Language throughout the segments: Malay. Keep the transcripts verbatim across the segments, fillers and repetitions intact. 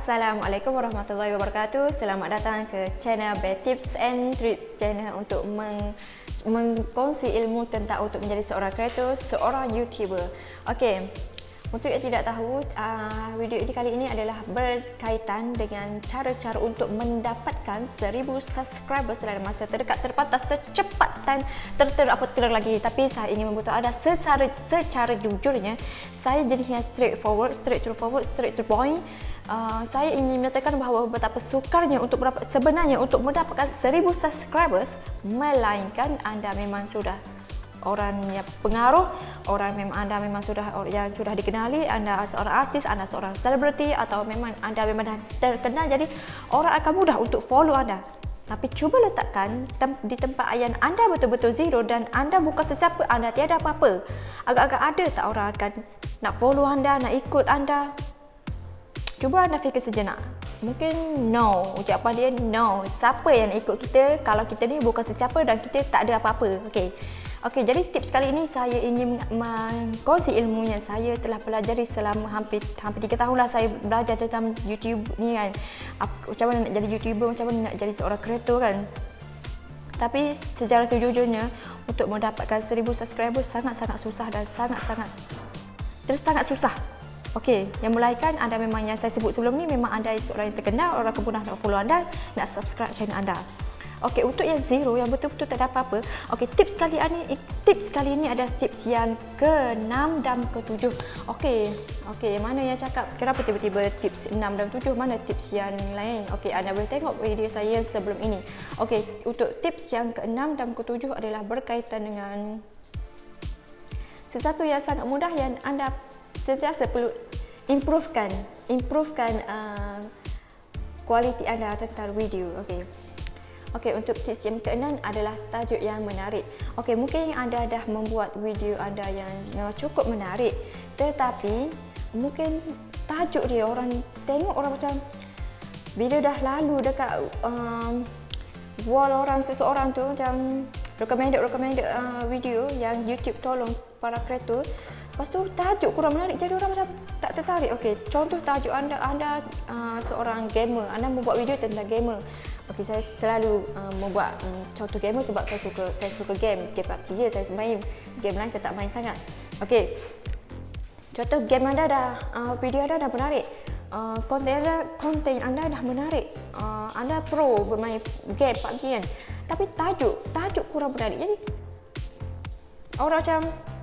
Assalamualaikum warahmatullahi wabarakatuh. Selamat datang ke channel Bear Tips and Trips, channel untuk meng mengkongsi ilmu tentang untuk menjadi seorang kreator, seorang YouTuber. Okey, untuk yang tidak tahu, uh, video ini kali ini adalah berkaitan dengan cara-cara untuk mendapatkan seribu subscribers dalam masa terdekat, terbatas, tercepat dan terter apa ter lagi. Tapi saya ingin memberitahu anda secara secara jujurnya, saya jenisnya straightforward, straight to forward, straight to point. Uh, saya ingin menyatakan bahawa betapa sukarnya untuk berdapat, sebenarnya untuk mendapatkan seribu subscribers, melainkan anda memang sudah orang yang pengaruh, orang memang anda memang sudah yang sudah dikenali, anda seorang artis, anda seorang selebriti, atau memang anda memang dah terkenal, jadi orang akan mudah untuk follow anda. Tapi cuba letakkan tem di tempat yang anda betul-betul zero dan anda bukan sesiapa, anda tiada apa-apa. Agak-agak ada tak orang akan nak follow anda, nak ikut anda? Cuba anda fikir sejenak. Mungkin no, ucapan dia no. Siapa yang nak ikut kita kalau kita ni bukan sesiapa dan kita tak ada apa-apa? Okey. Okey, jadi tips kali ini saya ingin mengkongsi ilmunya. Saya telah pelajari selama hampir hampir tiga tahun lah saya belajar tentang YouTube ni kan. Macam mana nak jadi YouTuber, macam mana nak jadi seorang kreator kan. Tapi secara sejujurnya untuk mendapatkan seribu subscribers sangat-sangat susah dan sangat-sangat terus sangat susah. Okey, yang mulakan anda memang yang saya sebut sebelum ni memang anda seorang yang terkenal, orang kemudian nak follow anda, nak subscribe channel anda. Okey, untuk yang zero, yang betul-betul tak ada apa-apa. Okey, tips kali ini tips kali ini adalah tips yang keenam dan ketujuh. Okey, okey, mana yang cakap kenapa tiba-tiba tips enam dan tujuh, mana tips yang lain? Okey, anda boleh tengok video saya sebelum ini. Okey, untuk tips yang keenam dan ketujuh adalah berkaitan dengan sesuatu yang sangat mudah yang anda sentiasa perlu improvekan, improvekan uh, kualiti anda tentang video. Okey. Okey, untuk tips yang keenam adalah tajuk yang menarik. Okey, mungkin anda dah membuat video anda yang memang cukup menarik, tetapi mungkin tajuk dia orang tengok orang macam bila dah lalu dekat um, wall orang seseorang tu macam recommended recommended uh, video yang YouTube tolong para kreator. Lepas tu tajuk kurang menarik, jadi orang macam tak tertarik. Okey, contoh tajuk anda, anda uh, seorang gamer, anda membuat video tentang gamer. Okey, saya selalu uh, membuat um, contoh gamer sebab saya suka saya suka game, game P U B G je saya main. Game lain saya tak main sangat. Okey. Contoh game anda dah, uh, video anda dah menarik. Uh, konten anda, konten anda dah menarik. Uh, anda pro bermain game P U B G kan. Tapi tajuk, tajuk kurang menarik. Jadi orang macam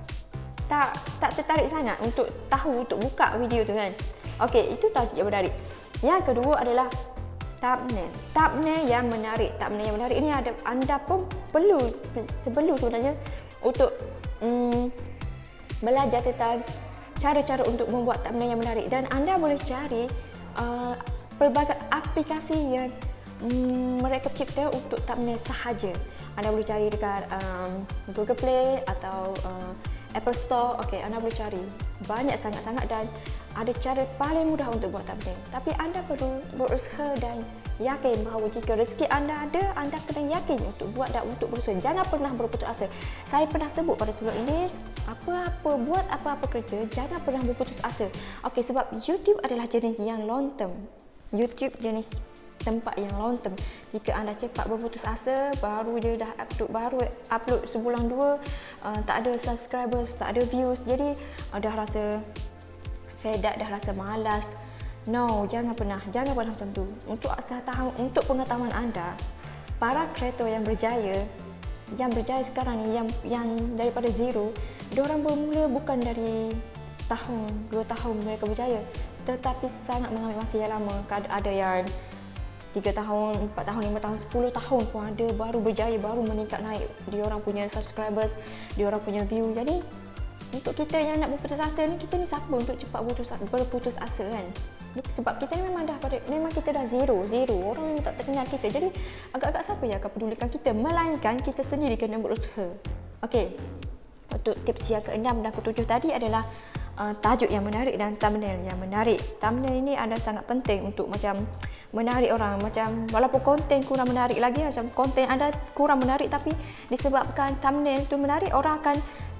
tak tak tertarik sangat untuk tahu, untuk buka video tu kan. Okey, itu tajuk yang menarik. Yang kedua adalah thumbnail. Thumbnail yang menarik. Thumbnail yang menarik ini ada anda pun perlu sebelum sebenarnya untuk mm, belajar tentang cara-cara untuk membuat thumbnail yang menarik, dan anda boleh cari uh, pelbagai aplikasi yang mm, mereka cipta untuk thumbnail sahaja. Anda boleh cari dekat um, Google Play atau uh, Apple Store. Okey, anda boleh cari banyak sangat-sangat dan ada cara paling mudah untuk buat thumbnail. Tapi anda perlu berusaha dan yakin bahawa jika rezeki anda ada, anda kena yakin untuk buat dan untuk berusaha. Jangan pernah berputus asa. Saya pernah sebut pada sebelum ini, apa-apa buat apa-apa kerja, jangan pernah berputus asa. Okey, sebab YouTube adalah jenis yang long term. YouTube jenis tempat yang long term. Jika anda cepat berputus asa, baru je dah upload, baru upload sebulan dua, uh, tak ada subscribers, tak ada views, jadi uh, dah rasa fed up, dah rasa malas. No, jangan pernah, jangan pernah macam tu. Untuk tahu, untuk pengetahuan anda, para kreator yang berjaya, yang berjaya sekarang ni, yang yang daripada zero, diorang bermula bukan dari setahun, dua tahun mereka berjaya, tetapi sangat mengambil masa yang lama. Ada yang tiga tahun, empat tahun, lima tahun, sepuluh tahun pun ada, baru berjaya, baru meningkat naik diorang punya subscribers, diorang punya view. Jadi untuk kita yang nak berputus asa ni, kita ni siapa untuk cepat berputus, berputus asa kan? Sebab kita ni memang dah pada, memang kita dah zero, zero. Orang memang tak terkenal kita. Jadi agak-agak siapa yang akan pedulikan kita, melainkan kita sendiri kena berusaha. Okey. Untuk tips yang keenam dan ketujuh tadi adalah Uh, tajuk yang menarik dan thumbnail yang menarik. Thumbnail ini ada sangat penting untuk macam menarik orang. Macam walaupun konten kurang menarik lagi, macam konten anda kurang menarik, tapi disebabkan thumbnail itu menarik, orang akan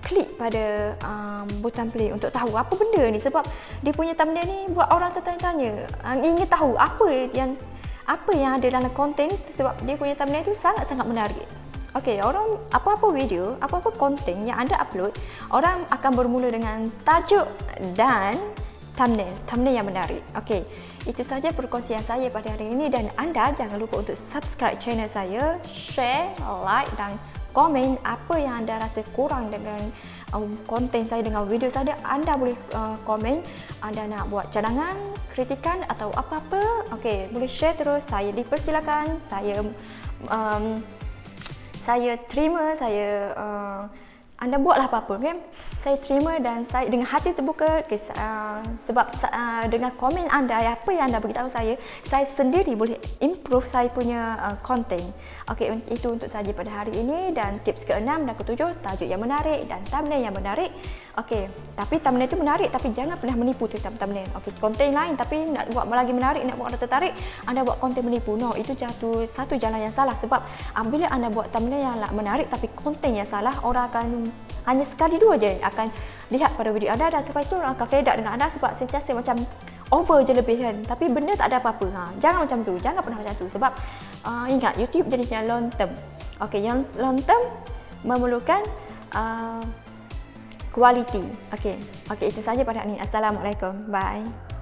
klik pada um, butang play untuk tahu apa benda ni, sebab dia punya thumbnail ni buat orang tertanya-tanya, uh, ingin tahu apa yang apa yang ada dalam konten ni, sebab dia punya thumbnail tu sangat-sangat menarik. Okey, orang apa-apa video, apa-apa konten yang anda upload, orang akan bermula dengan tajuk dan thumbnail, thumbnail yang menarik. Okey, itu saja perkongsian saya pada hari ini, dan anda jangan lupa untuk subscribe channel saya, share, like dan komen apa yang anda rasa kurang dengan um, konten saya, dengan video saya. Anda boleh uh, komen, anda nak buat cadangan, kritikan atau apa-apa. Okey, boleh share terus, saya dipersilakan, saya um, saya terima, saya uh, anda buatlah apa-apa, okay? Saya terima dan saya dengan hati terbuka, okay, uh, sebab uh, dengan komen anda, apa yang anda beritahu saya, saya sendiri boleh improve saya punya uh, konten. Okey, itu untuk saja pada hari ini, dan tips keenam dan ketujuh, tajuk yang menarik dan thumbnail yang menarik. Okey, tapi thumbnail itu menarik, tapi jangan pernah menipu thumbnail. Okey, konten lain tapi nak buat lagi menarik, nak buat orang tertarik, anda buat konten menipu. No, itu satu satu jalan yang salah, sebab uh, bila anda buat thumbnail yang menarik tapi konten yang salah, orang akan hanya sekali dua je akan lihat pada video anda, dan sebab itu orang akan fed up dengan anda sebab sentiasa macam over je lebihan, tapi benda tak ada apa-apa. Ha, jangan macam tu, jangan pernah macam tu, sebab uh, ingat YouTube jenisnya long term. Okey, yang long term memerlukan uh, quality. Okey, okey, itu saja pada hari ini. Assalamualaikum, bye.